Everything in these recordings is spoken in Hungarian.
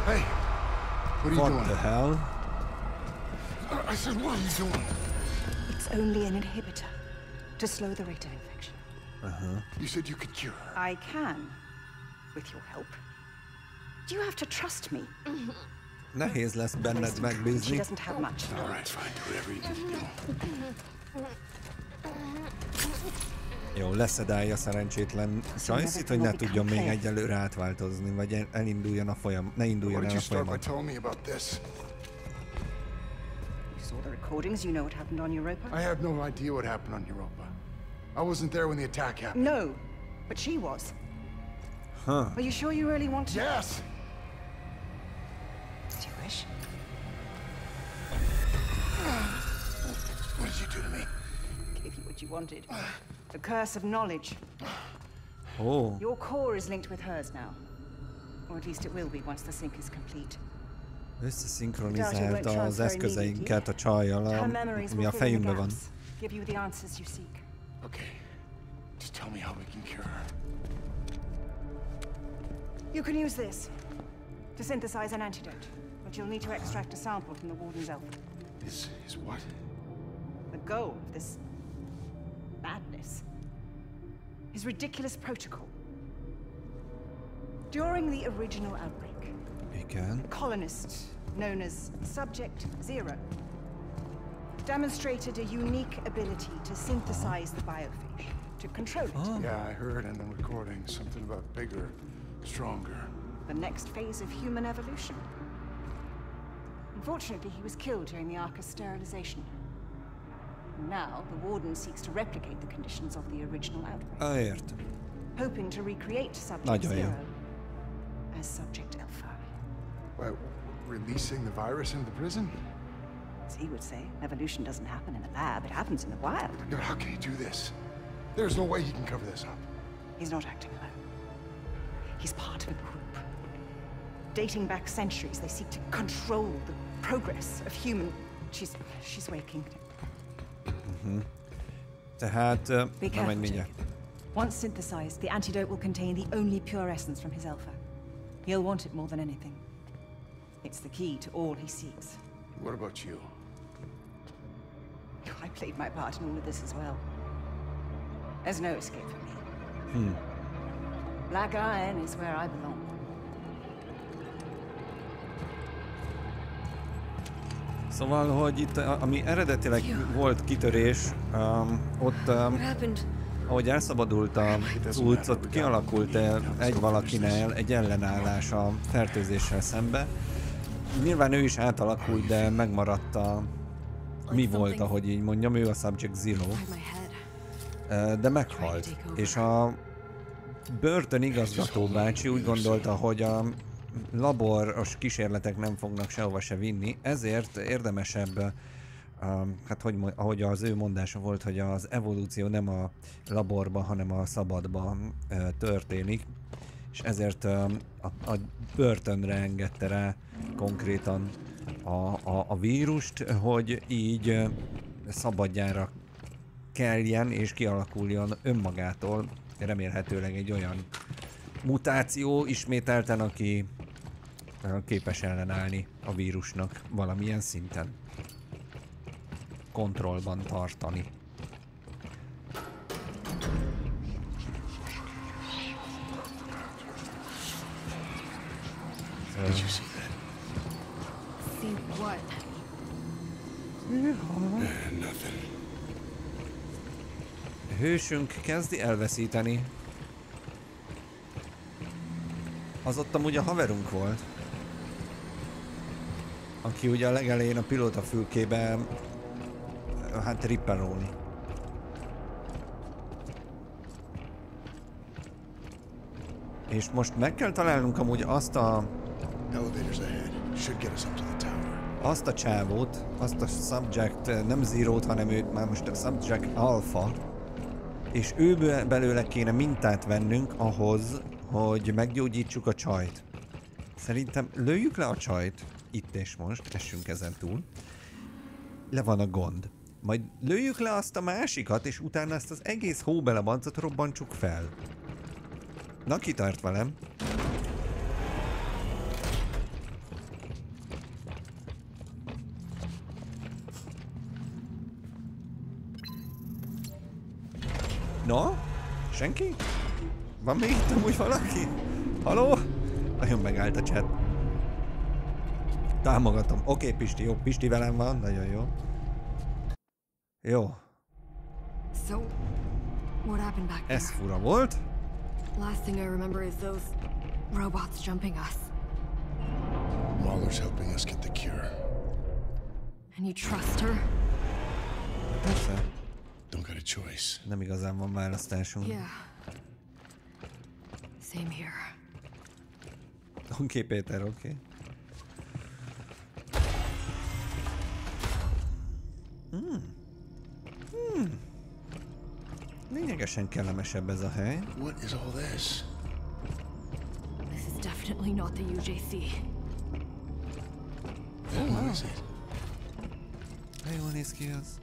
Hey, what are you doing? What the hell? I said, what are you doing? It's only an inhibitor to slow the rate of infection. You said you could cure her. I can, with your help. Do you have to trust me? Nehéz lesz benned She megbízni. doesn't have much. All right, fine. Do whatever you need to do. Jó, leszedálja szerencsétlen Joyce-it, hogy ne tudjon még egyelőre átváltozni, vagy elinduljon a folyam, ne induljon Why el don't a you start by folyamat. telling me about this? You saw the recordings, you know what happened on Europa? I have no idea what happened on Europa. I wasn't there when the attack happened. No, but she was. Huh. Are you sure you really want to? Yes! Do you wish? What did you do to me? Gave you what you wanted. The curse of knowledge. Ó, Your core is linked with hers now. Or at least it will be once the sync is complete. összeszinkronizálta az eszközeinket a csajjal, Her memories ami will a fill in the fejünkben van. gaps, give you the answers you seek. Okay. Just tell me how we can cure her. You can use this to synthesize an antidote, but you'll need to extract a sample from the Warden's elf. Is what? The goal of this madness, his ridiculous protocol. During the original outbreak, Igen. the colonist, known as Subject Zero, demonstrated a unique ability to synthesize the biophage, to control it. Yeah, I heard in the recording something about bigger, stronger. The next phase of human evolution. Unfortunately, he was killed during the Arca's sterilization. Now, the Warden seeks to replicate the conditions of the original outbreak, Értem. hoping to recreate Subject Nagyon jó. Zero as Subject Alpha. What, releasing the virus into the prison? As he would say, evolution doesn't happen in a lab, it happens in the wild. Dude, how can he do this? There's no way he can cover this up. He's not acting alone. He's part of a group. Dating back centuries, they seek to control the progress of human... She's waking. Tehát, Be na careful, menj mindjárt. Jacob. Once synthesized, the antidote will contain the only pure essence from his alpha. He'll want it more than anything. It's the key to all he seeks. What about you? I played my part in all of this as well. There's no escape for me. Black Iron is where I belong. Szóval, hogy itt, ami eredetileg volt kitörés, ott, ahogy elszabadult a cucc, ott kialakult egy valakinél egy ellenállás a fertőzéssel szembe. Nyilván ő is átalakult, de megmaradt a mi volt, ahogy így mondjam, ő a Subject Zero. De meghalt. És a börtön igazgató bácsi úgy gondolta, hogy a laboros kísérletek nem fognak sehova se vinni, ezért érdemesebb, hát ahogy az ő mondása volt, hogy az evolúció nem a laborban, hanem a szabadban történik, és ezért a börtönre engedte rá konkrétan a vírust, hogy így szabadjára keljen és kialakuljon önmagától, remélhetőleg egy olyan mutáció ismételten, aki képes ellenállni a vírusnak valamilyen szinten. Kontrollban tartani. Did you see that? See what? Nothing. Hősünk kezdi elveszíteni. Az ott amúgy a haverunk volt, aki ugye a legelején a pilóta fülkében hát ripperolni. És most meg kell találnunk amúgy azt a... Elevators ahead. Should get us up to the tower. Azt a csávót, azt a Subject, nem Zero-t, hanem őt már most a Subject Alpha. És ő belőle kéne mintát vennünk ahhoz, hogy meggyógyítsuk a csajt. Szerintem lőjük le a csajt, itt és most, essünk ezen túl. Le van a gond. Majd lőjük le azt a másikat, és utána ezt az egész hóbelebancot robbantsuk fel. Na, ki tart velem? Senki? Van még itt amúgy valaki? Haló? Nagyon megállt a chat. Támogatom. Oké, Pisti, jó. Pisti velem van, nagyon jó. Jó. So, what happened back there? Ez fura volt. Last thing I remember is those robots jumping us. Mahler's helping us get the cure. And you trust her? Persze. Don't got a choice. Nem igazán van választásunk. Yeah. Same here. Oké, Péter, oké. Lényegesen kellemesebb ez a hely. What is all this? This is definitely not the UJC. Then what is it? De jól néz ki az.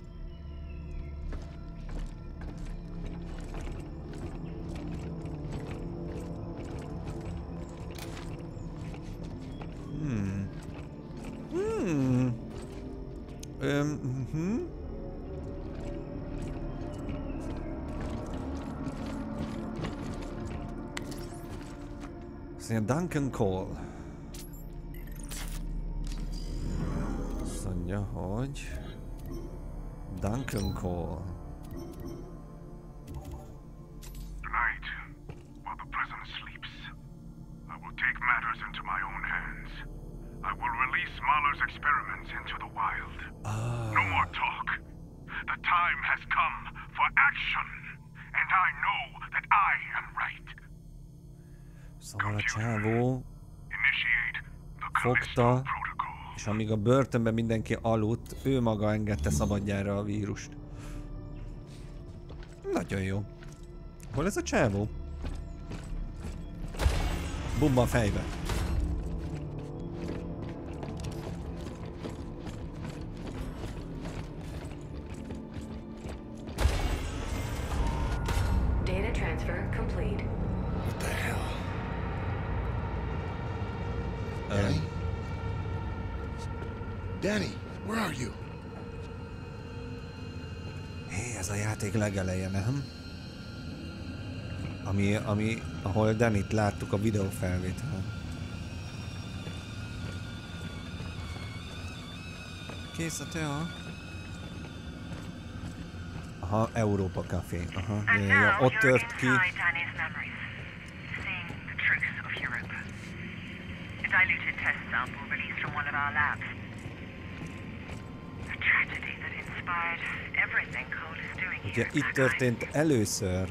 Duncan Cole. Azt mondja, hogy Duncan Cole. Tonight, while the prisoner sleeps, I will take matters into my own hands. I will release Mahler's experiments into the wild. No more talk. The time has come for action, and I know that I am right. Szóval a csávó Initiate the fogta, Callisto Protocol. és amíg a börtönben mindenki aludt, ő maga engedte szabadjára a vírust. Nagyon jó. Hol ez a csávó? Bumba a fejbe. Data transfer complete. What the hell? Danny? Danny, where are you? Hé, ez a játék legeleje, nem? Ahol Dannyt láttuk a videófelvételen. Kész a tea? Aha, Európa Café. Aha, ja, ott tört ki. Diluted test sample released from one of our labs. A tragedy that inspired everything Cole is doing here. Ugye itt történt először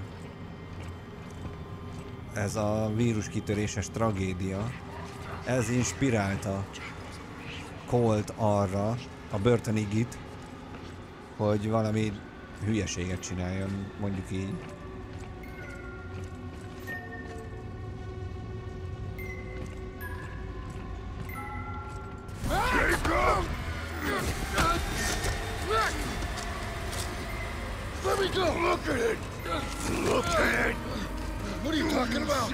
ez a víruskitöréses tragédia. Ez inspirálta Colt arra, a börtönigit, hogy valami hülyeséget csináljon, mondjuk így. Let me go! Look at it! Look at it! What are you talking about?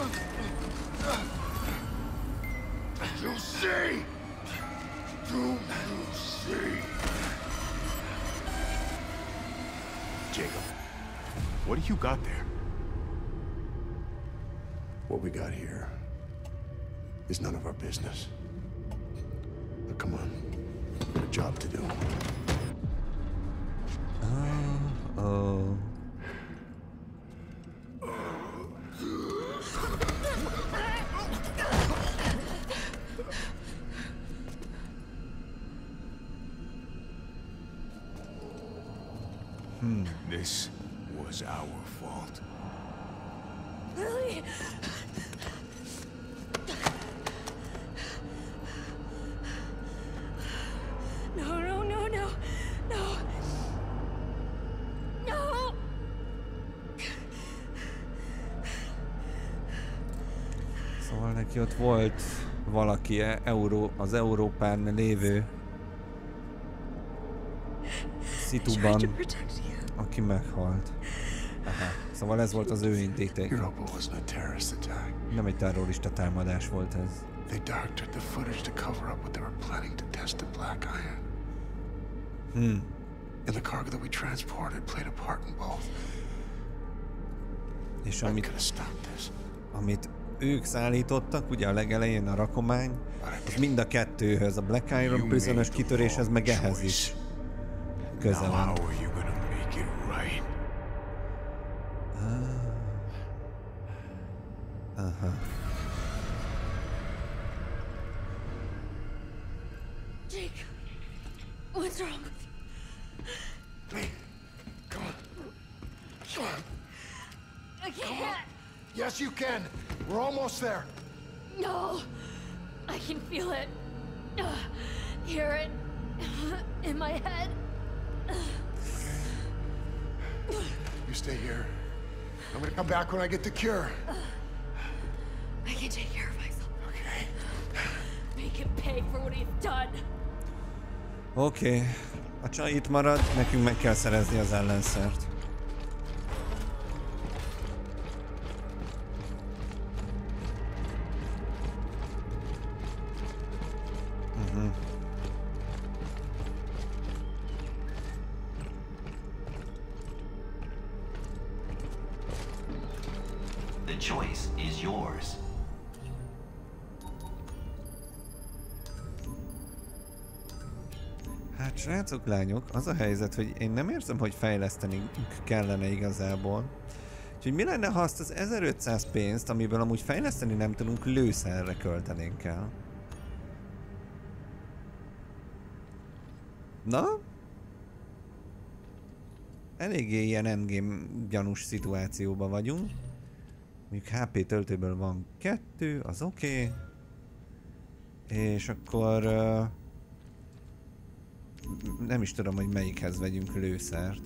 You see? Do you see? Jacob, what do you got there? What we got here is none of our business. But come on, we've got a job to do. Oh. This was our fault. Lily! No, no, no, no, no. No! Szóval neki ott volt valaki az Európán lévő szituban, aki meghalt. Aha. Szóval ez volt az ő indíték. Europa wasn't a terrorist attack. Nem egy terrorista támadás volt ez. They doctored the footage to cover up what they were planning to test the Black Iron. And the cargo that we transported played a part in both. És amit ők szállítottak, ugye a legelején a rakomány, az mind a kettőhöz, a Black Iron Prison-ös kitöréshez, meg ehhez is köze van. Aha. Jake, what's wrong? Hey, come on. Come on. I can't. Yes, you can. We're almost there. No, I can feel it. Hear it in my head. You stay here. I'm gonna come back when I get the cure. I can take care of myself. Okay. Make him pay for what he's done. Oké. A csaj itt marad, nekünk meg kell szerezni az ellenszert. The choice is yours. Hát srácok, lányok, az a helyzet, hogy én nem érzem, hogy fejleszteni kellene igazából. Úgyhogy mi lenne, ha azt az 1500 pénzt, amiből amúgy fejleszteni nem tudunk, lőszerre költenénk el? Na? Eléggé ilyen endgame gyanús szituációban vagyunk. Mondjuk HP töltőből van 2, az oké. És akkor... nem is tudom, hogy melyikhez vegyünk lőszert.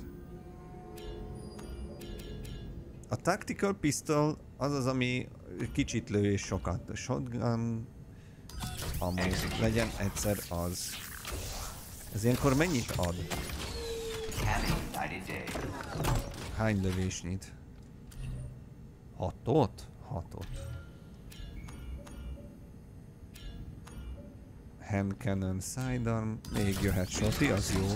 A Tactical Pistol az az, ami kicsit lő és sokat. A Shotgun... amúgy legyen egyszer az. Ez ilyenkor mennyit ad? Hány lövés nyit? 6-ot? 6-ot. Hand cannon, sidearm, még jöhet shoti, az jó.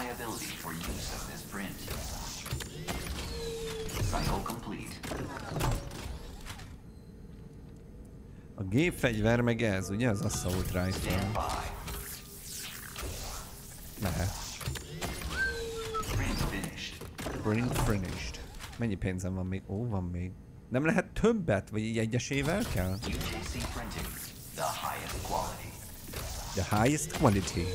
A gépfegyver meg ez, ugye? Az Assault Rifle. Mehet. Print finished. Mennyi pénzem van még? Ó, van még. Nem lehet többet? Vagy így egyesével kell? The highest quality.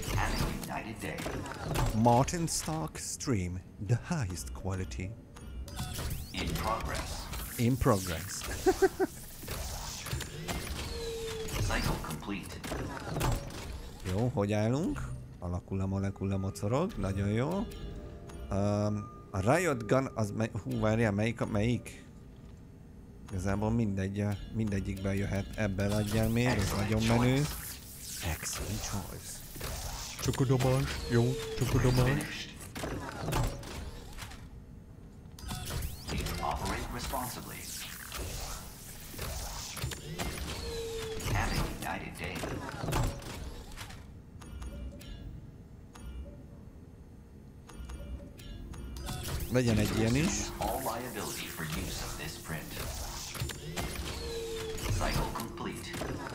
Martin Stark Stream. The highest quality. In progress. In progress. Cycle complete. Jó, hogy állunk? Alakul a molekula mocorog, nagyon jó. A Riot Gun az hú, várjál, melyik? Igazából mindegyikben jöhet, ebben adjál még, ez nagyon menő. Excellent choice. Csokodomás, jó, csokodomás. Operate responsibly. Have a united day. Legyen egy ilyen is. All liability for use of this print. Cycle complete.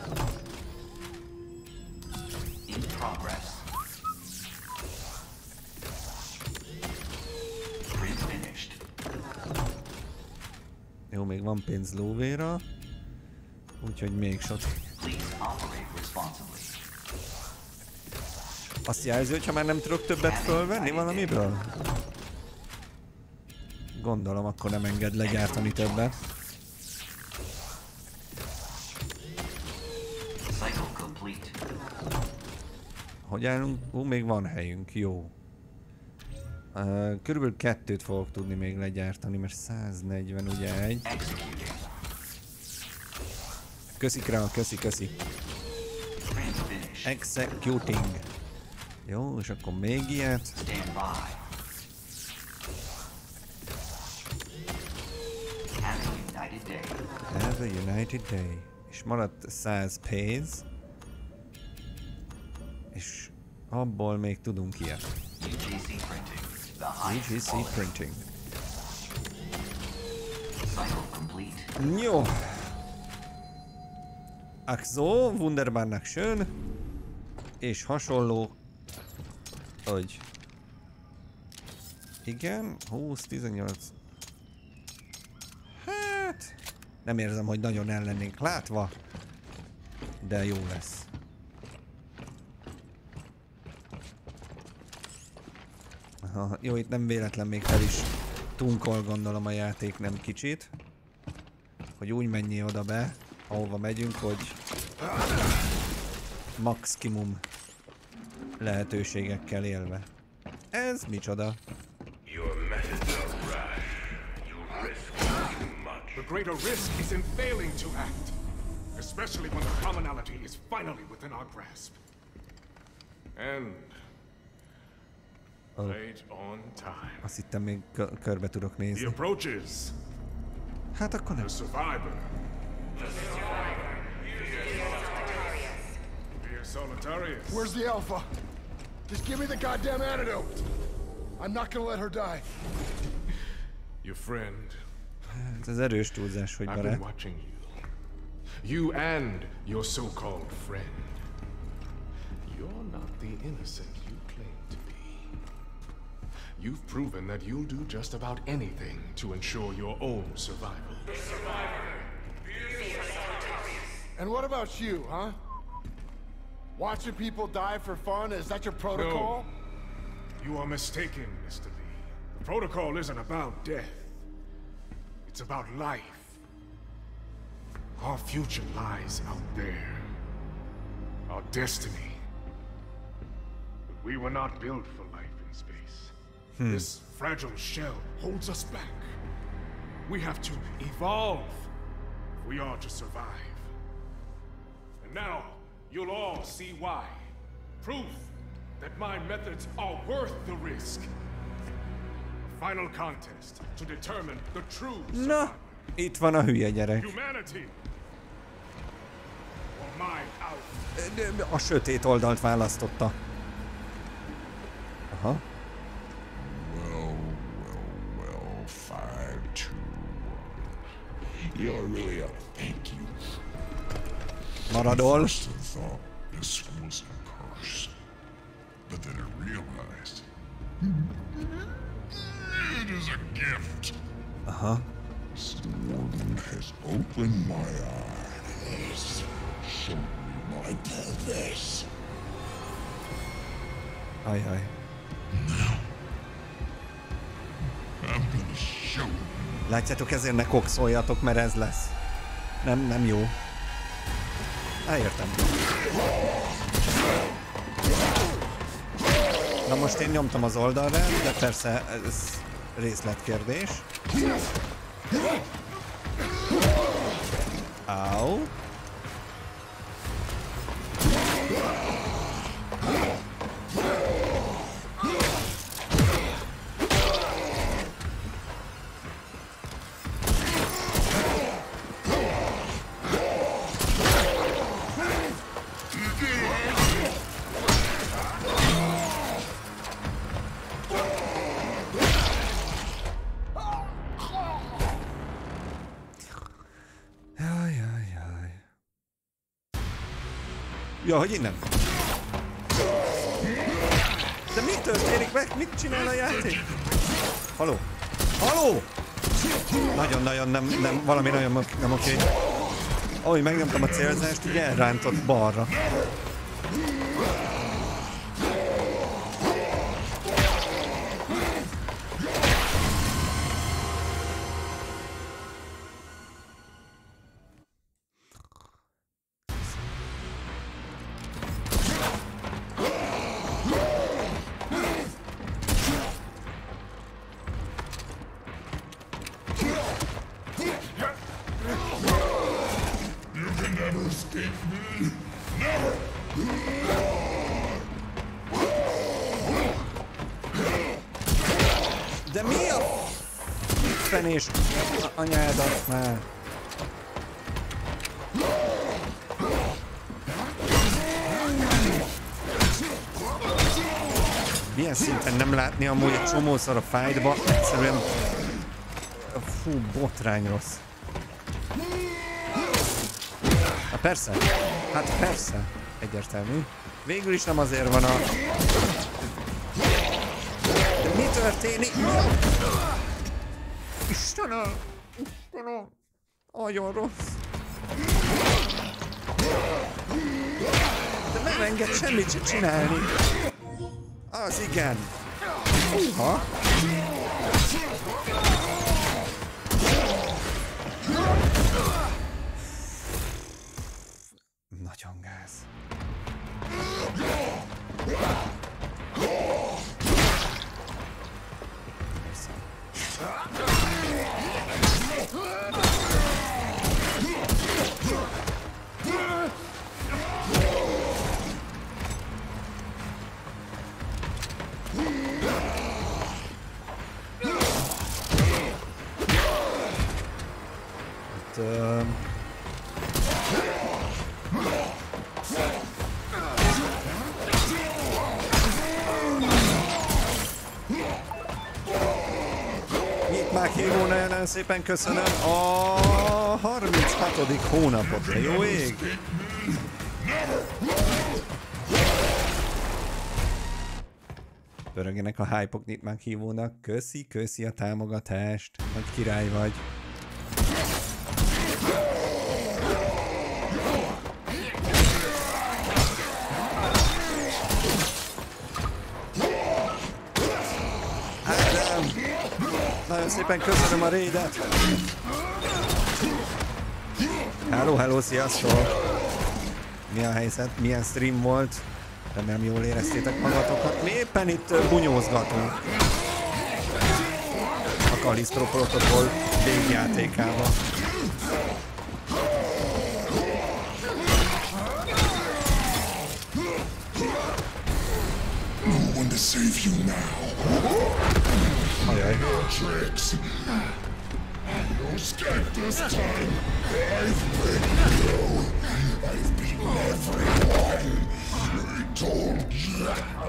In progress. Print finished. Jó, még van pénz lóvéra. Úgyhogy még sok. Please operate responsibly. Azt jelzi, hogyha már nem tudok többet fölvenni valamiből? Gondolom, akkor nem enged legyártani többet. Hogy állunk? Még van helyünk, jó. Körülbelül 2-t fogok tudni még legyártani, mert 140 ugye egy. Köszik rá, köszi. Executing. Jó, és akkor még ilyet. Have a united day. És maradt 100 pénz. És abból még tudunk ilyet. UGC Printing. Cycle complete. Jó. Ach so, wunderbarnak schön. És hasonló. Hogy. Igen, 20, 18. Hát. Nem érzem, hogy nagyon el lennénk látva. De jó lesz. Aha, jó, itt nem véletlen még fel is tunkol, gondolom a játék nem kicsit. Hogy úgy menjél oda be, ahova megyünk, hogy maximum lehetőségekkel élve. Ez micsoda? The greater risk is in failing to act, especially when the commonality is finally within our grasp. And right on time. Azt hittem még körbe tudok The nézni. approaches. Hát akkor nem. The survivor. Dear Solitarius. Where's the Alpha? Just give me the goddamn antidote. I'm not gonna let her die. Your friend. Ez erős túlzás, hogy I've been barát. watching you. You and your so-called friend. You're not the innocent you claim to be. You've proven that you'll do just about anything to ensure your own survival. And what about you, huh? Watching people die for fun? Is that your protocol? No. You are mistaken, Mr. Lee. The protocol isn't about death. It's about life. Our future lies out there. Our destiny. But we were not built for life in space. This fragile shell holds us back. We have to evolve if we are to survive. And now, you'll all see why. Proof that my methods are worth the risk. A final contest to determine the true Na, survivor. itt van a hülye gyerek. Humanity. Or my out. A sötét oldalt választotta. Aha. Well, 5-2. You're really a thank you. Maradol. First I thought this was a curse, but then I realized it is a gift. Aha. Someone has opened my eyes, shown me my purpose. Ajaj. I'm gonna show you. Látjátok, ezért ne kokszoljatok, mert ez lesz. Nem jó. Értem. Na most én nyomtam az oldalra, de persze ez részletkérdés. Au. Ja, hogy innen? De mi történik meg? Mit csinál a játék? Haló? Haló? Nagyon-nagyon nem, valami nagyon nem oké. Ahogy megnyomtam a célzást, így elrántott balra. De mi a fenés anyádat már? Milyen szinten nem látni amúgy egy csomószor a fájdba, egyszerűen Hú, botrány rossz. Na persze, hát persze, egyértelmű. Végül is nem azért van a... De mi történik? Istenem! Istenem! Nagyon rossz. De nem enged semmit se csinálni. Az igen. Ha? Nagyon gáz. Nagyon szépen köszönöm a 36. hónapot, de jó ég! Pörögjenek a hype-ok Nyitmák hívónak, köszi a támogatást, nagy király vagy. Nagyon szépen köszönöm a raidet. Hello, sziasztok! Mi a helyzet? Milyen stream volt? Remélem jól éreztétek magatokat. Mi éppen itt bunyózgatunk. A Callisto Protocol végjátékában. No one to save you now. Tricks. No escape this time. I've beaten you. I've beaten everyone. I told you.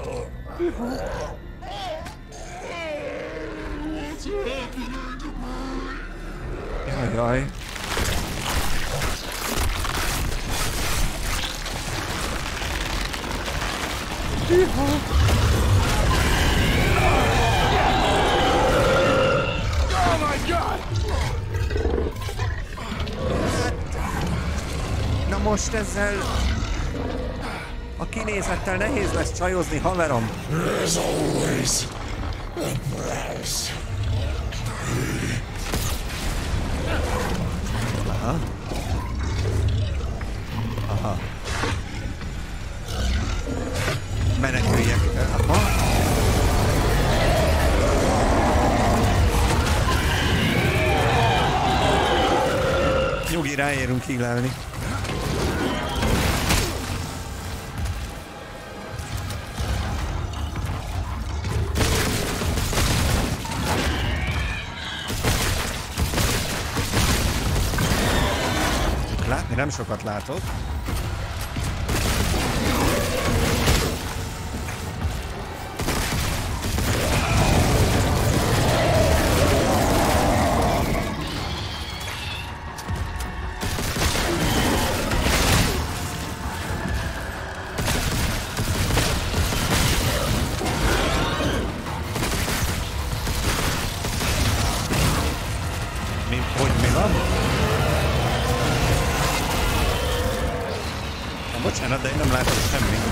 What's happening to me? Jaj. Na most ezzel a kinézettel nehéz lesz csajozni, haverom. There's always a price. Aha. Meneküljek. Aha. Nyugi, ráérünk hílelni. Látni nem sokat látok. Bocsánat, de én nem látok semmit.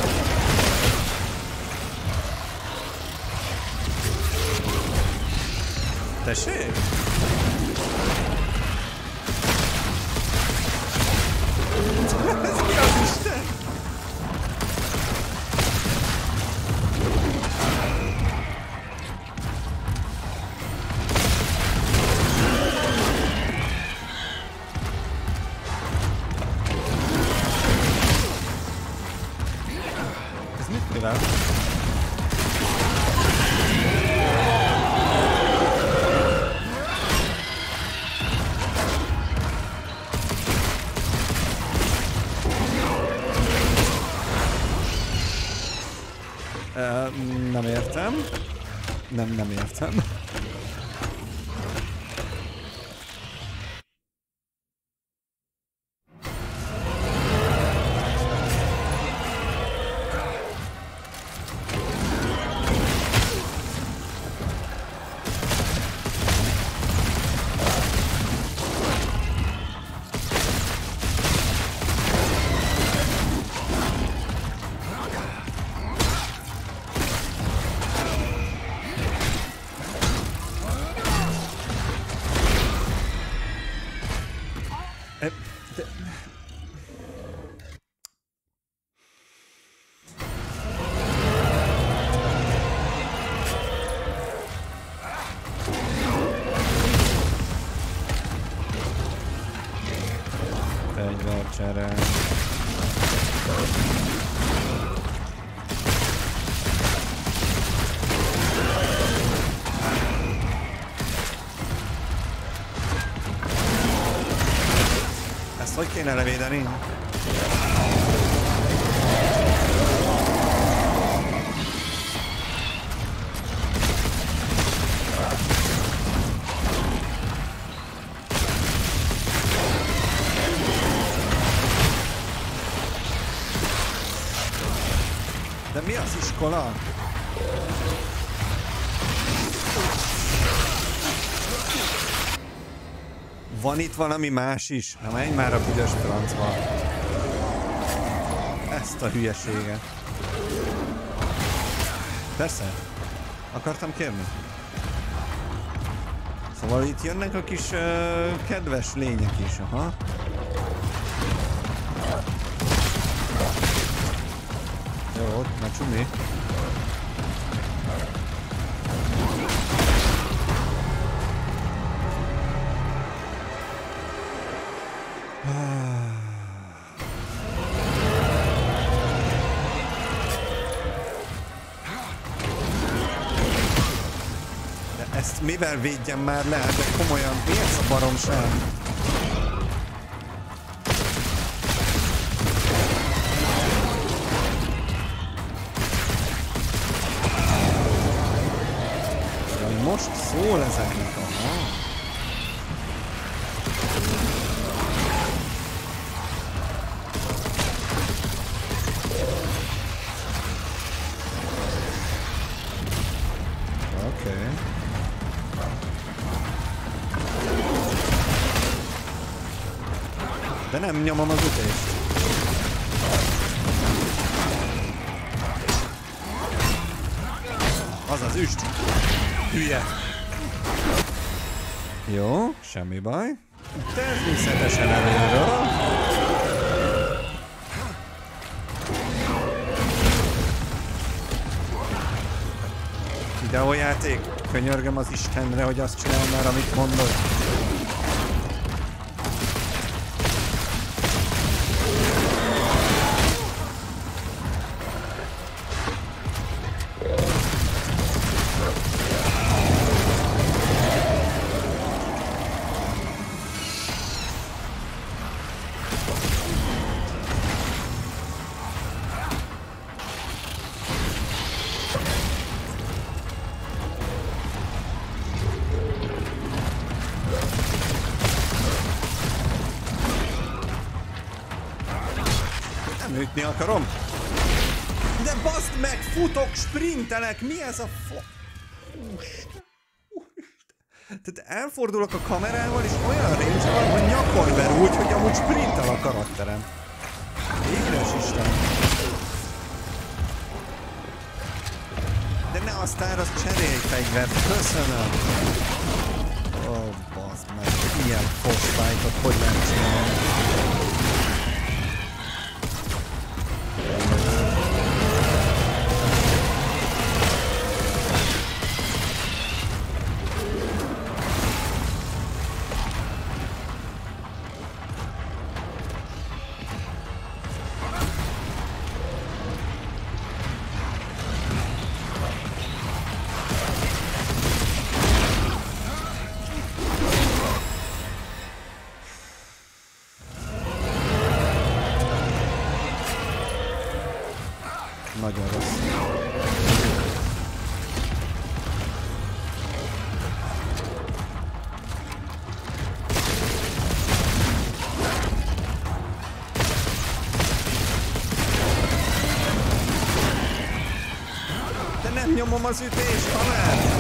Tessék? Ez mi az Isten? Nem értem. Nem értem. Fegyvercsere. Ezt hogy kéne levédeni? De mi az iskola? Van itt valami más is? Na menj már a büdös francba. Ezt a hülyeséget. Persze. Akartam kérni. Szóval itt jönnek a kis kedves lények is, aha. Jó, na csumi. De ezt mivel védjem már le? De komolyan, mi ez a baromság? Most szól ezeknek, aha. Oké. De nem nyomom az ütést. Azaz, üst! Hülye! Jó, semmi baj. Természetesen előről. Videójáték? Könyörgöm az Istenre, hogy azt csinálj már, amit mondod. Ütni akarom. De baszd meg, futok, sprintelek, mi ez a Tehát elfordulok a kamerával, és olyan range van, hogy nyakon ver úgy, hogy amúgy sprintel a karakterem. Éges Isten. De ne aztán az cserélj fegyvert, köszönöm. Ó, baszd meg, ilyen bossfightot hogy lehet csinálni? Nagyon rossz. De nem nyomom az ütést, haver!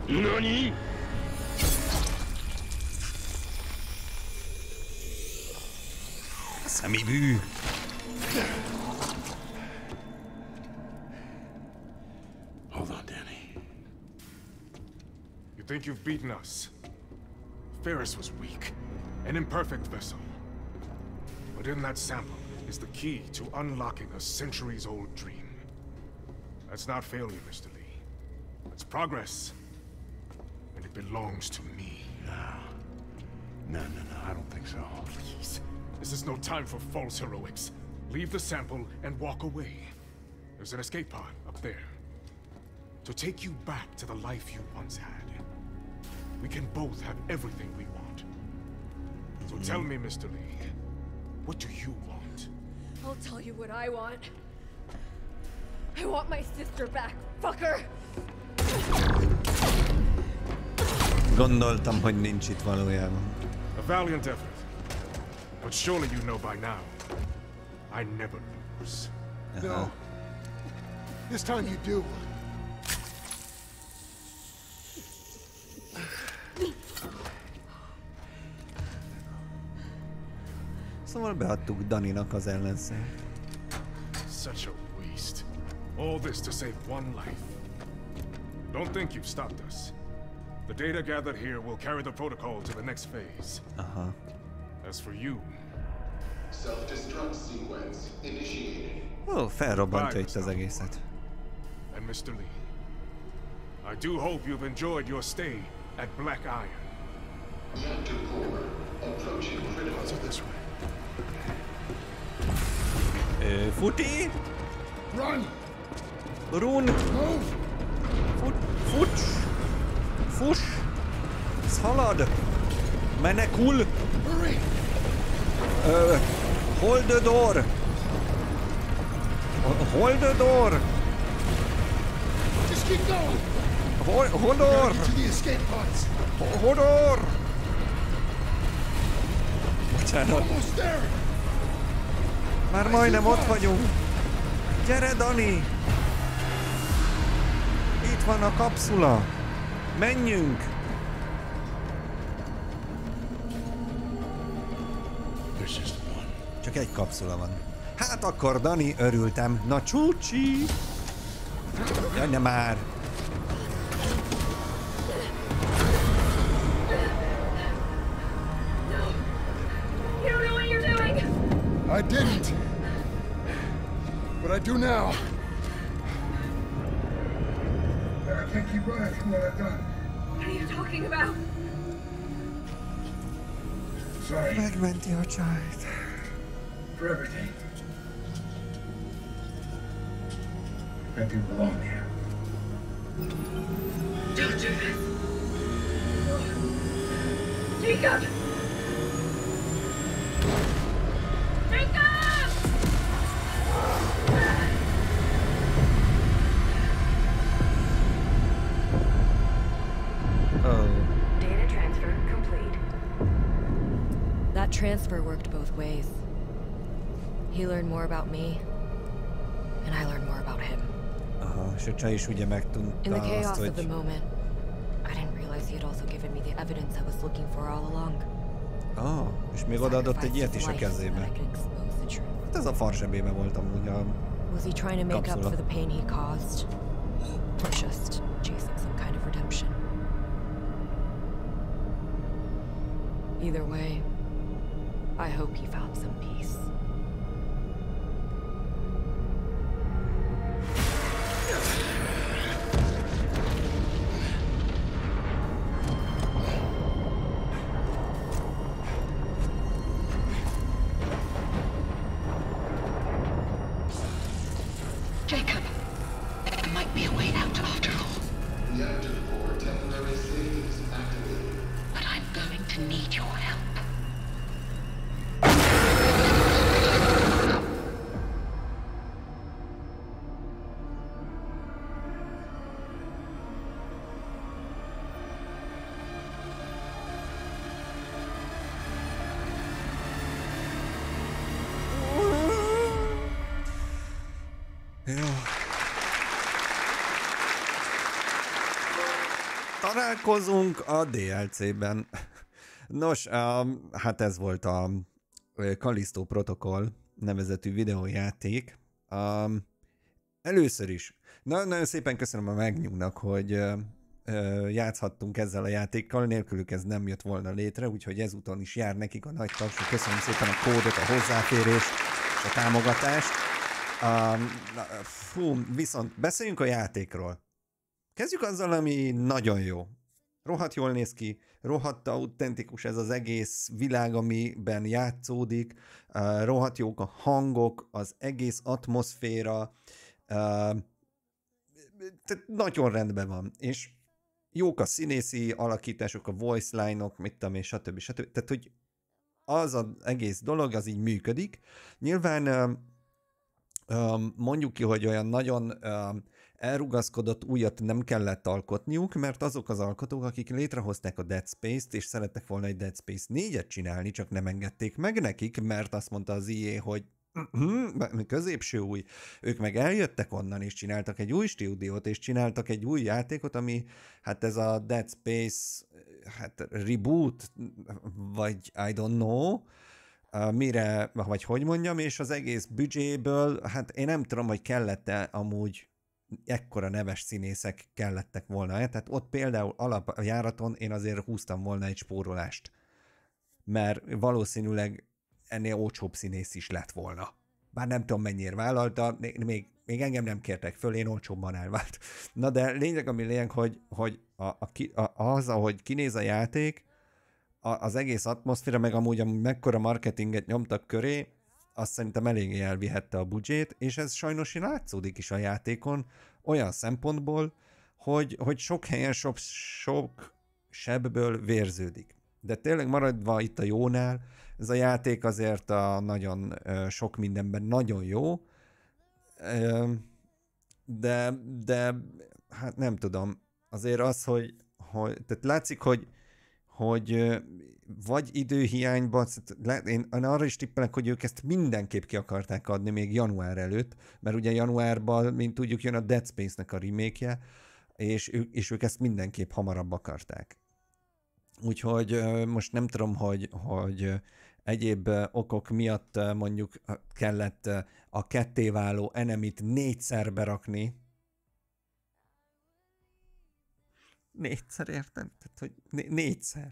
NANI?! Szemibű! Hold on, Danny. You think you've beaten us? Ferris was weak, an imperfect vessel. But in that sample is the key to unlocking a centuries-old dream. That's not failure, Mr. Lee. That's progress. And it belongs to me. No, I don't think so. Please. This is no time for false heroics. Leave the sample and walk away. There's an escape pod up there. To take you back to the life you once had. We can both have everything we want. So tell me, Mr. Lee, what do you want? I'll tell you what I want. I want my sister back, fucker! Gondoltam, hogy nincs itt valójában. A valiant effort. But surely you know by now, I never lose. No. This time you do. Szóval beadtuk Daninak az ellenszert. Such a waste. All this to save one life. Don't think you've stopped us. The data gathered here will carry the protocol to the next phase. As for you... Self-destruct sequence initiated. Ó, felrobbantja itt az egészet. And Mr. Lee, I do hope you've enjoyed your stay at Black Iron. Reactor core approaching critical. So this way. Futi! Run! Run! Move! Futs! Fuss! Szalad! Menekul! Hurry! Hold the door! Hold the door! Just keep going! Hold door! Get to the escape pods! Hold door! Bocsánat. Almost there! Már majdnem ott vagyunk. Gyere, Dani! Itt van a kapszula. Menjünk! Csak egy kapszula van. Hát akkor, Dani, örültem. Na csúcsi! Jaj, ne már! You don't know what you're doing! I didn't! But I do now! I can't keep running from what I've done. What are you talking about? Sorry. Megmenti a csajt. For everything. I do belong here. Don't do this! Jacob! Jacob! Oh. Data transfer complete. That transfer worked both ways. He learned more about me, and I learned more about him. Aha, és a csaj is ugye megtudta In the azt, chaos hogy... of the moment, I didn't realize he had also given me the evidence I was looking for all along. Ah, és még odaadott egy ilyet is a kezébe. Hát ez a farsebébe voltam ugye a Was he trying to make up kapszula. for the pain he caused? Or just chasing some kind of redemption? Either way, I hope he found some peace. Jacob, there might be a way out after all. Reactor core temporary savings activated. But I'm going to need your help. Találkozunk a DLC-ben. Nos, hát ez volt a Callisto Protocol nevezetű videójáték. Először is. Nagyon szépen köszönöm a Megnyugnak, hogy játszhattunk ezzel a játékkal, nélkülük ez nem jött volna létre, úgyhogy ezúton is jár nekik a nagy taps. Köszönöm szépen a kódot, a hozzáférést és a támogatást. Viszont beszéljünk a játékról. Kezdjük azzal, ami nagyon jó. Rohadt jól néz ki, rohadt autentikus ez az egész világ, amiben játszódik, rohadt jók a hangok, az egész atmoszféra, tehát nagyon rendben van, és jók a színészi alakítások, a voice line-ok, mit tudom én, stb. Tehát, hogy az az egész dolog, az így működik. Nyilván mondjuk ki, hogy olyan nagyon elrugaszkodott újat nem kellett alkotniuk, mert azok az alkotók, akik létrehozták a Dead Space-t, és szerettek volna egy Dead Space 4-et csinálni, csak nem engedték meg nekik, mert azt mondta az EA, hogy középső új. Ők meg eljöttek onnan, és csináltak egy új stúdiót, és csináltak egy új játékot, ami, hát ez a Dead Space, hát reboot, vagy I don't know, mire, vagy hogy mondjam, és az egész büdzséből, hát én nem tudom, hogy kellett-e amúgy ekkora neves színészek kellettek volna. Tehát ott például alapjáraton én azért húztam volna egy spórolást, mert valószínűleg ennél olcsóbb színész is lett volna. Bár nem tudom mennyire vállalta, még engem nem kértek föl, én olcsóbban elvált. Na de lényeg, hogy az, ahogy kinéz a játék, az egész atmoszféra, meg amúgy mekkora marketinget nyomtak köré, azt szerintem eléggé elvihette a budzsét, és ez sajnos látszódik is a játékon, olyan szempontból, hogy sok helyen sok sebből vérződik. De tényleg maradva itt a jónál, ez a játék azért nagyon sok mindenben nagyon jó, de hát nem tudom, azért az, hogy tehát látszik, hogy vagy időhiányban, én arra is tippelek, hogy ők ezt mindenképp ki akarták adni még január előtt, mert ugye januárban, mint tudjuk, jön a Dead Space-nek a remake-je, és ők ezt mindenképp hamarabb akarták. Úgyhogy most nem tudom, hogy egyéb okok miatt mondjuk kellett a kettéváló enemit 4-szer berakni. 4-szer, érted? Tehát, hogy 4-szer.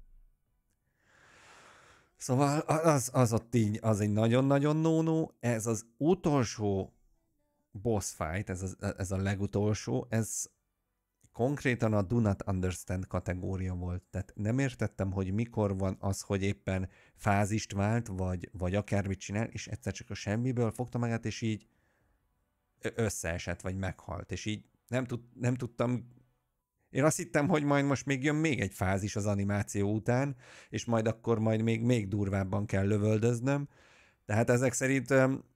Szóval az ott így, az egy nagyon-nagyon no-no. Ez az utolsó boss fight, ez a legutolsó, ez konkrétan a Do Not Understand kategória volt. Tehát nem értettem, hogy mikor van az, hogy éppen fázist vált, vagy akármit csinál, és egyszer csak a semmiből fogta magát, és így összeesett, vagy meghalt. És így nem tudtam. Én azt hittem, hogy majd most még jön még egy fázis az animáció után, és akkor még durvábban kell lövöldöznöm. Tehát ezek szerint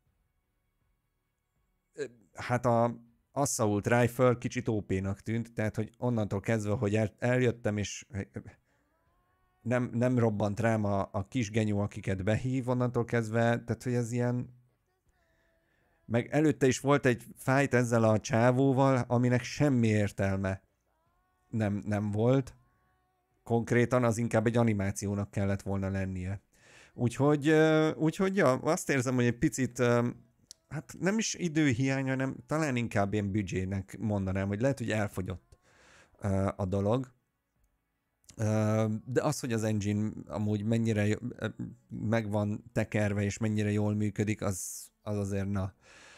hát a Assault Rifle kicsit OP-nak tűnt, tehát hogy onnantól kezdve, hogy eljöttem, és nem robbant rám a kis genyó, akiket behív, onnantól kezdve, tehát hogy ez ilyen. Meg előtte is volt egy fight ezzel a csávóval, aminek semmi értelme nem volt. Konkrétan az inkább egy animációnak kellett volna lennie. Úgyhogy ja, azt érzem, hogy egy picit, hát nem is időhiány, hanem talán inkább ilyen büdzsének mondanám, hogy lehet, hogy elfogyott a dolog. De az, hogy az engine amúgy mennyire meg van tekerve, és mennyire jól működik, az azért na.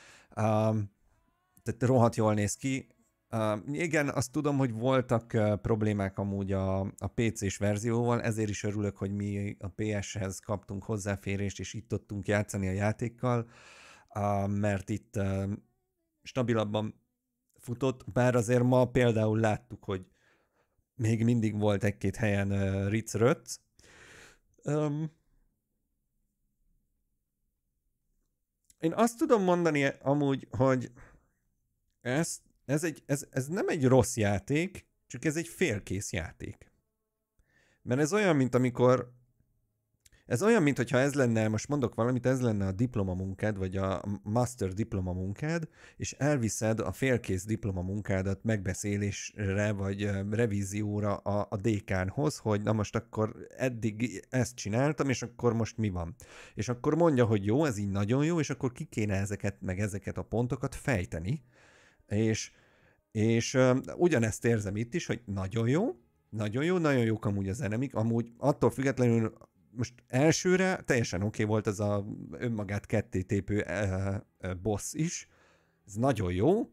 Tehát rohadt jól néz ki. Igen, azt tudom, hogy voltak problémák amúgy a PC-s verzióval, ezért is örülök, hogy mi a PS-hez kaptunk hozzáférést, és itt tudtunk játszani a játékkal, mert itt stabilabban futott, bár azért ma például láttuk, hogy még mindig volt egy-két helyen ric-röc. Én azt tudom mondani amúgy, hogy ez nem egy rossz játék, csak ez egy félkész játék. Mert ez olyan, mint amikor Ez olyan, mintha ez lenne, most mondok valamit, ez lenne a diplomamunkád, vagy a master diplomamunkád, és elviszed a félkész diplomamunkádat megbeszélésre, vagy revízióra a dékánhoz, hogy na most akkor eddig ezt csináltam, és akkor most mi van? És akkor mondja, hogy jó, ez így nagyon jó, és akkor ki kéne ezeket a pontokat fejteni, és ugyanezt érzem itt is, hogy nagyon jók amúgy a zenemik, amúgy attól függetlenül most elsőre teljesen oké volt ez a önmagát kettétépő boss is, ez nagyon jó,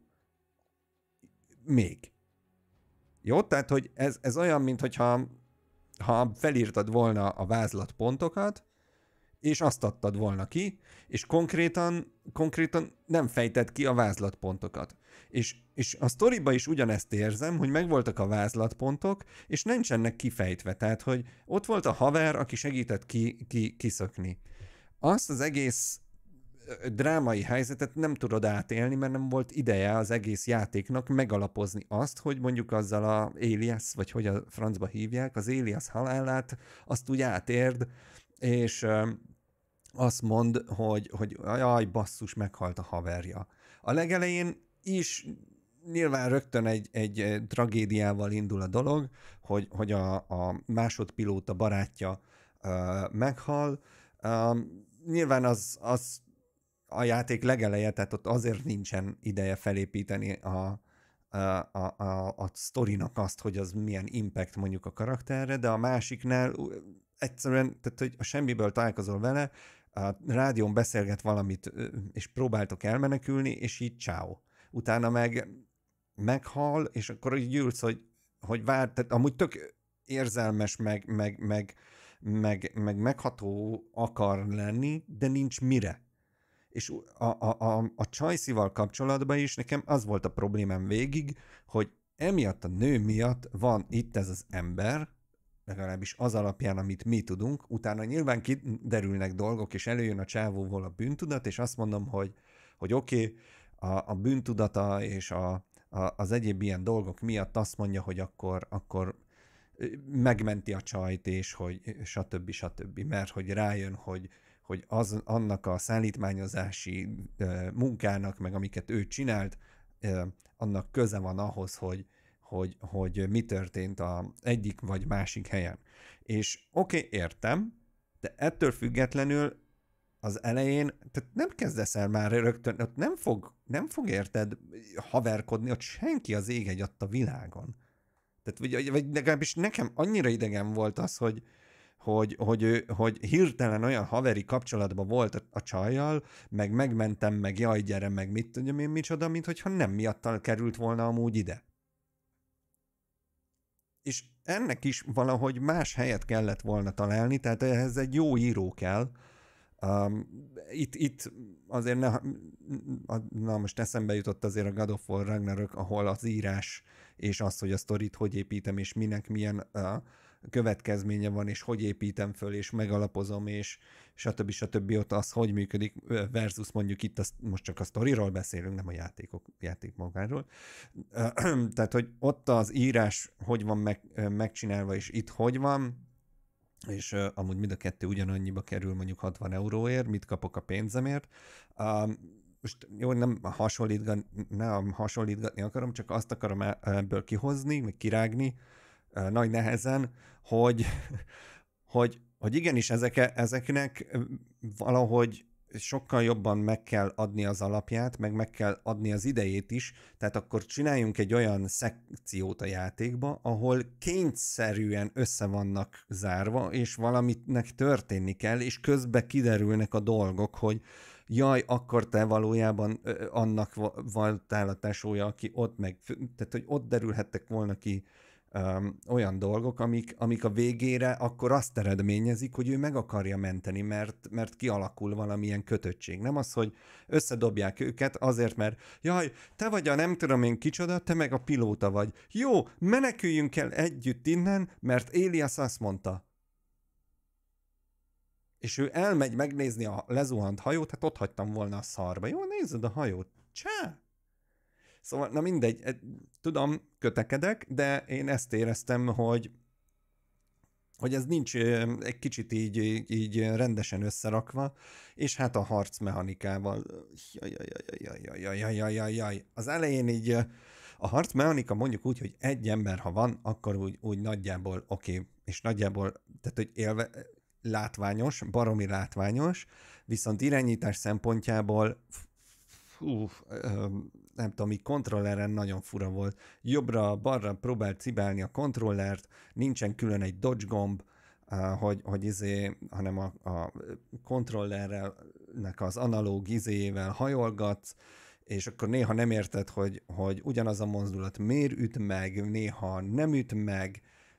még. Jó, tehát, hogy ez olyan, mintha felírtad volna a vázlatpontokat, és azt adtad volna ki, és konkrétan nem fejted ki a vázlatpontokat. És a sztoriba is ugyanezt érzem, hogy megvoltak a vázlatpontok, és nincsenek kifejtve. Tehát, hogy ott volt a haver, aki segített kiszökni. Azt az egész drámai helyzetet nem tudod átélni, mert nem volt ideje az egész játéknak megalapozni azt, hogy mondjuk azzal a Alias, vagy hogy a francba hívják, az Alias halálát, azt úgy átérd, és azt mond, hogy jaj, basszus, meghalt a haverja. A legelején is nyilván rögtön egy tragédiával indul a dolog, hogy a másodpilóta barátja meghal. Nyilván az a játék legeleje, tehát ott azért nincsen ideje felépíteni a sztorinak azt, hogy az milyen impact mondjuk a karakterre, de a másiknál egyszerűen, tehát hogy a semmiből találkozol vele, a rádión beszélget valamit, és próbáltok elmenekülni, és így ciao. Utána meghal, és akkor így ülsz, hogy vár, tehát amúgy tök érzelmes, meg megható akar lenni, de nincs mire. És a Csajszival kapcsolatban is nekem az volt a problémám végig, hogy emiatt a nő miatt van itt ez az ember, legalábbis az alapján, amit mi tudunk, utána nyilván kiderülnek dolgok, és előjön a csávóval a bűntudat, és azt mondom, hogy oké, a bűntudata és az egyéb ilyen dolgok miatt azt mondja, hogy akkor megmenti a csajt, és hogy stb. Mert hogy rájön, hogy annak a szállítmányozási munkának, meg amiket ő csinált, annak köze van ahhoz, hogy mi történt egyik vagy másik helyen. És oké, értem, de ettől függetlenül az elején, tehát nem kezdesz el már rögtön, ott nem fog érted haverkodni, ott senki az ég egyatt a világon. Tehát, vagy legalábbis nekem annyira idegen volt az, hogy hirtelen olyan haveri kapcsolatban volt a csajjal, meg megmentem, meg jaj, gyere, meg mit tudjam én micsoda, mint hogyha nem miattal került volna amúgy ide. És ennek is valahogy más helyet kellett volna találni, tehát ehhez egy jó író kell. Itt azért na most eszembe jutott azért a God of War Ragnarök, ahol az írás és az, hogy a sztorit hogy építem, és minek milyen következménye van, és hogy építem föl, és megalapozom, és stb. Ott az, hogy működik, versus mondjuk itt most csak a sztoriról beszélünk, nem a játék magáról. Tehát, hogy ott az írás hogy van megcsinálva, és itt hogy van, és amúgy mind a kettő ugyanannyiba kerül mondjuk 60 euróért, mit kapok a pénzemért. Most jó, nem hasonlítgatni akarom, csak azt akarom ebből kihozni, meg kirágni nagy nehezen, hogy igenis ezeknek valahogy sokkal jobban meg kell adni az alapját, meg kell adni az idejét is, tehát akkor csináljunk egy olyan szekciót a játékba, ahol kényszerűen össze vannak zárva, és valamitnek történni kell, és közben kiderülnek a dolgok, hogy jaj, akkor te valójában annak voltál a tesója, aki ott tehát hogy ott derülhettek volna ki olyan dolgok, amik a végére akkor azt eredményezik, hogy ő meg akarja menteni, mert kialakul valamilyen kötöttség. Nem az, hogy összedobják őket azért, mert jaj, te vagy a nem tudom én kicsoda, te meg a pilóta vagy. Jó, meneküljünk el együtt innen, mert Alias azt mondta. És ő elmegy megnézni a lezuhant hajót, hát ott hagytam volna a szarba. Jó, nézed a hajót. Csá! Szóval, na mindegy, tudom, kötekedek, de én ezt éreztem, hogy hogy ez nincs egy kicsit így rendesen összerakva, és hát a harcmechanikával. Jaj. Az elején így a harcmechanika mondjuk úgy, hogy egy ember ha van, akkor úgy nagyjából oké, és nagyjából, tehát hogy látványos, baromi látványos, viszont irányítás szempontjából nem tudom, így kontrolleren nagyon fura volt. Jobbra-balra próbált cibálni a kontrollert, nincsen külön egy dodge gomb, hanem a kontrollernek az analóg izéjével hajolgatsz, és akkor néha nem érted, hogy ugyanaz a mozdulat miért üt meg, néha nem üt meg,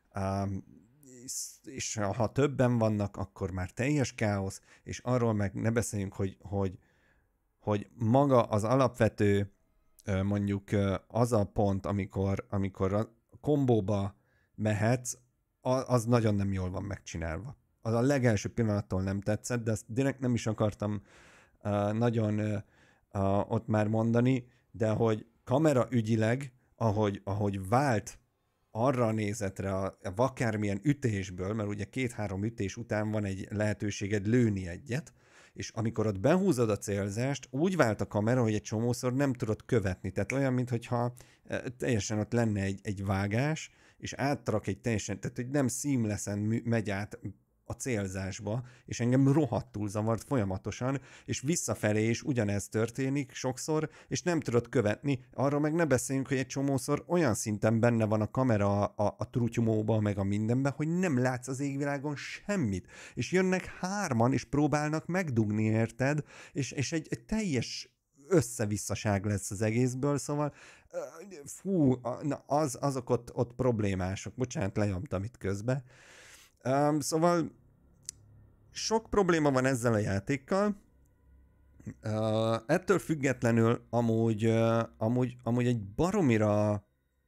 és ha többen vannak, akkor már teljes káosz, és arról meg ne beszéljünk, hogy maga az alapvető, mondjuk az a pont, amikor a kombóba mehetsz, az nagyon nem jól van megcsinálva. Az a legelső pillanattól nem tetszett, de ezt direkt nem is akartam nagyon ott már mondani, de hogy kameraügyileg, ahogy vált arra a nézetre akármilyen ütésből, mert ugye 2-3 ütés után van egy lehetőséged lőni egyet, és amikor ott behúzod a célzást, úgy vált a kamera, hogy egy csomószor nem tudod követni. Tehát olyan, mintha teljesen ott lenne egy vágás, és átrak egy teljesen, tehát hogy nem seamless-en megy át a célzásba, és engem rohadtul zavart folyamatosan, és visszafelé is ugyanez történik sokszor, és nem tudod követni. Arról meg ne beszéljünk, hogy egy csomószor olyan szinten benne van a kamera a trutyumóba, meg a mindenben, hogy nem látsz az égvilágon semmit. És jönnek 3-an, és próbálnak megdugni, érted? És egy teljes összevisszaság lesz az egészből, szóval azok ott problémások. Bocsánat, lenyomtam itt közbe. Szóval sok probléma van ezzel a játékkal. Ettől függetlenül amúgy egy baromira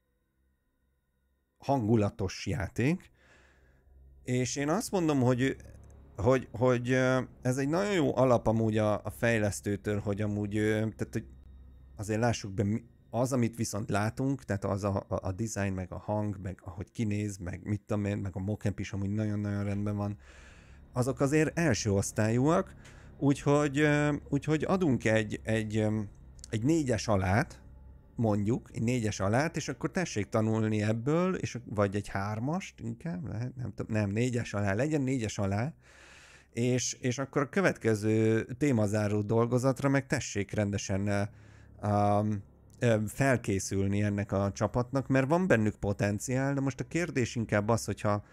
hangulatos játék, és én azt mondom, hogy ez egy nagyon jó alap amúgy a fejlesztőtől, hogy amúgy, tehát hogy azért lássuk be, az, amit viszont látunk, tehát az a design, meg a hang, meg ahogy kinéz, meg mit tudom én, meg a mocap is amúgy nagyon-nagyon rendben van, azok azért első osztályúak, úgyhogy adunk egy 4-es alát, mondjuk, egy 4-es alát, és akkor tessék tanulni ebből, és, vagy egy 3-ast inkább, lehet, nem 4-es alá, legyen 4-es alá, és akkor a következő témazáró dolgozatra meg tessék rendesen felkészülni ennek a csapatnak, mert van bennük potenciál, de most a kérdés inkább az,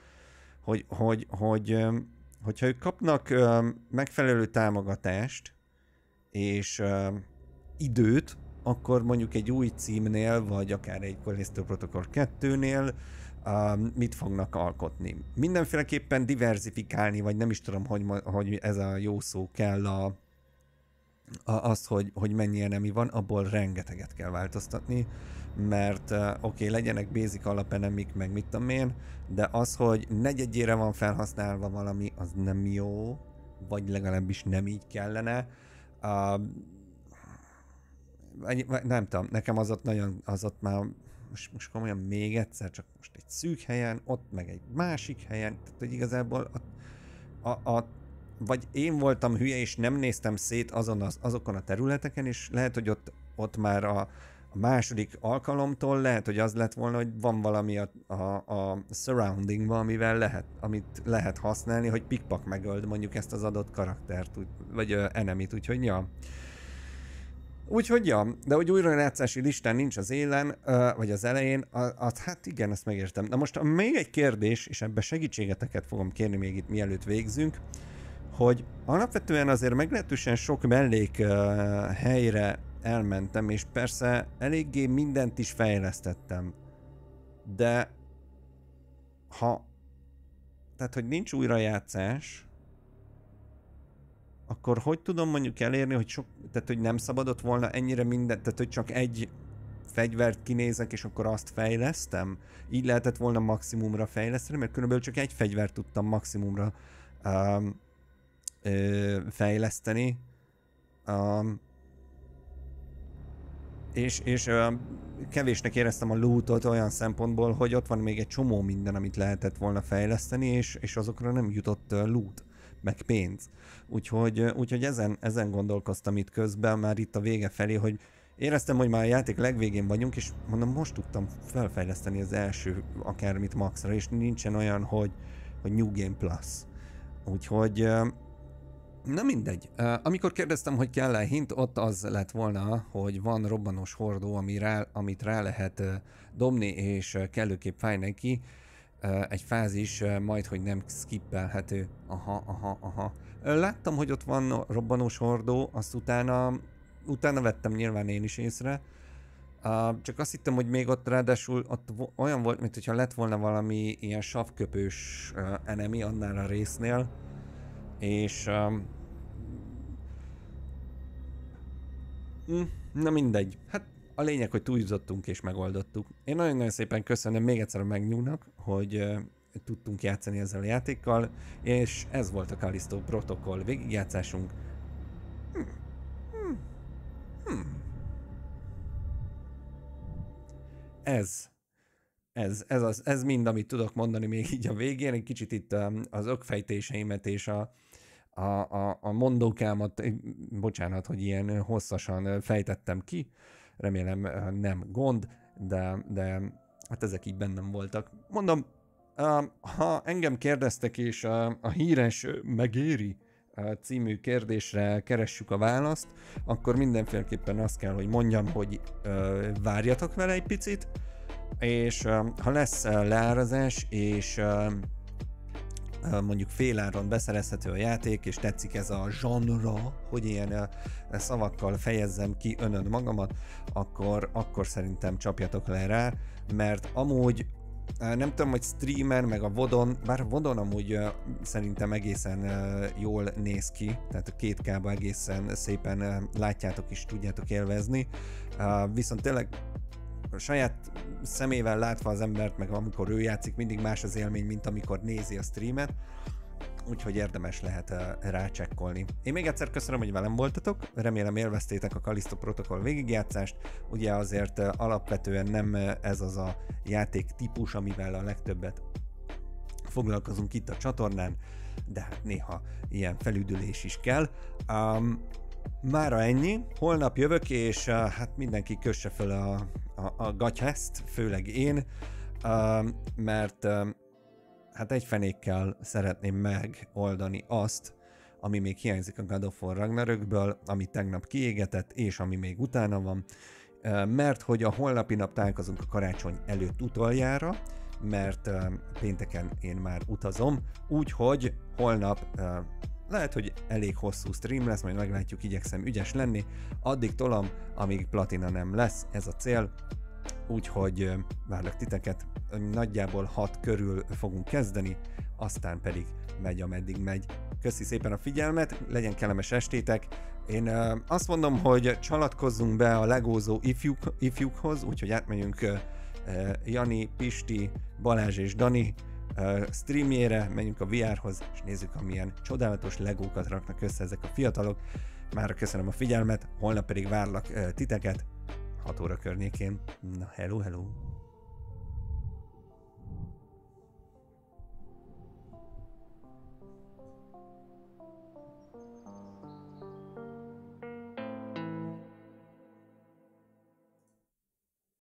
hogyha ők kapnak megfelelő támogatást és időt, akkor mondjuk egy új címnél, vagy akár egy Callisto Protocol 2-nél mit fognak alkotni. Mindenféleképpen diverzifikálni, vagy nem is tudom, hogy ez a jó szó kell az, hogy mennyi enemi van, abból rengeteget kell változtatni, mert oké, legyenek basic alapenemik, meg mit tudom én, de az, hogy negyedjére van felhasználva valami, az nem jó, vagy legalábbis nem így kellene. Nem tudom, nekem az ott már most komolyan még egyszer, csak most egy szűk helyen, ott meg egy másik helyen, tehát hogy igazából vagy én voltam hülye, és nem néztem szét azokon a területeken, és lehet, hogy ott már a második alkalomtól lehet, hogy az lett volna, hogy van valami a surroundingban, amit lehet használni, hogy pikpak megöld mondjuk ezt az adott karaktert, vagy enemit, úgyhogy ja. Úgyhogy ja, de hogy újrajátszási listán nincs az élen, vagy az elején, hát igen, ezt megértem. Na most még egy kérdés, és ebben segítségeteket fogom kérni még itt mielőtt végzünk, hogy alapvetően azért meglehetősen sok mellék helyre elmentem, és persze eléggé mindent is fejlesztettem. De tehát, hogy nincs újrajátszás, akkor hogy tudom mondjuk elérni, hogy tehát, hogy nem szabadott volna ennyire mindent, tehát, hogy csak egy fegyvert kinézek, és akkor azt fejlesztem? Így lehetett volna maximumra fejleszteni, mert körülbelül csak egy fegyvert tudtam maximumra fejleszteni. és kevésnek éreztem a lootot olyan szempontból, hogy ott van még egy csomó minden, amit lehetett volna fejleszteni, és azokra nem jutott loot, meg pénz. Úgyhogy ezen gondolkoztam itt közben, már itt a vége felé, hogy éreztem, hogy már a játék legvégén vagyunk, és mondom, most tudtam felfejleszteni az első akármit maxra, és nincsen olyan, hogy New Game Plus. Úgyhogy na mindegy. Amikor kérdeztem, hogy kell-e hint, ott az lett volna, hogy van robbanós hordó, amit rá lehet dobni, és kellőképp fáj neki. Egy fázis majd, hogy nem skippelhető. Aha. Láttam, hogy ott van robbanós hordó, azt utána vettem nyilván én is észre. Csak azt hittem, hogy még ott ráadásul ott olyan volt, mintha lett volna valami ilyen savköpős enemy annál a résznél. És na mindegy. Hát a lényeg, hogy túljutottunk és megoldottuk. Én nagyon-nagyon szépen köszönöm még egyszer a Megnyúnak, hogy tudtunk játszani ezzel a játékkal, és ez volt a Callisto Protocol végigjátszásunk. Ez mind, amit tudok mondani még így a végén. Egy kicsit itt az okfejtéseimet és a mondókámat, bocsánat, hogy ilyen hosszasan fejtettem ki. Remélem nem gond, de hát ezek így bennem voltak. Mondom, ha engem kérdeztek és a híres Megéri című kérdésre keressük a választ, akkor mindenféleképpen azt kell, hogy mondjam, hogy várjatok vele egy picit, és ha lesz leárazás, és mondjuk féláron beszerezhető a játék, és tetszik ez a zsanra, hogy ilyen szavakkal fejezzem ki önön magamat, akkor szerintem csapjatok le rá, mert amúgy nem tudom, hogy streamer, meg a Vodon, bár a Vodon amúgy szerintem egészen jól néz ki, tehát a 2K-ba egészen szépen látjátok és tudjátok élvezni, viszont tényleg a saját szemével látva az embert, meg amikor ő játszik, mindig más az élmény, mint amikor nézi a streamet, úgyhogy érdemes lehet rácsekkolni. Én még egyszer köszönöm, hogy velem voltatok, remélem élveztétek a Callisto Protocol végigjátszást, ugye azért alapvetően nem ez az a játék típus, amivel a legtöbbet foglalkozunk itt a csatornán, de hát néha ilyen felüdülés is kell. Mára ennyi, holnap jövök, és hát mindenki kösse fel a gatyászt, főleg én, mert hát egy fenékkel szeretném megoldani azt, ami még hiányzik a God of War Ragnarökből, ami tegnap kiégetett, és ami még utána van, mert hogy a holnapi nap találkozunk a karácsony előtt utoljára, mert pénteken én már utazom, úgyhogy holnap lehet, hogy elég hosszú stream lesz, majd meglátjuk, igyekszem ügyes lenni, addig tolom, amíg platina nem lesz, ez a cél, úgyhogy várlak titeket, nagyjából 6 körül fogunk kezdeni, aztán pedig megy, ameddig megy. Köszi szépen a figyelmet, legyen kellemes estétek, én azt mondom, hogy csalatkozzunk be a legózó ifjúkhoz, úgyhogy átmegyünk Jani, Pisti, Balázs és Dani streamjére, menjünk a VR-hoz, és nézzük, amilyen csodálatos legókat raknak össze ezek a fiatalok. Mára köszönöm a figyelmet, holnap pedig várlak titeket 6 óra környékén. Na, hello!